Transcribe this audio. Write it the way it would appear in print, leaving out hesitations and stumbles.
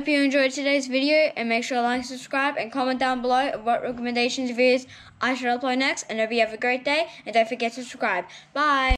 hope you enjoyed today's video, and make sure to like, subscribe, and comment down below what recommendations of videos I should upload next. And hope you have a great day, and don't forget to subscribe. Bye!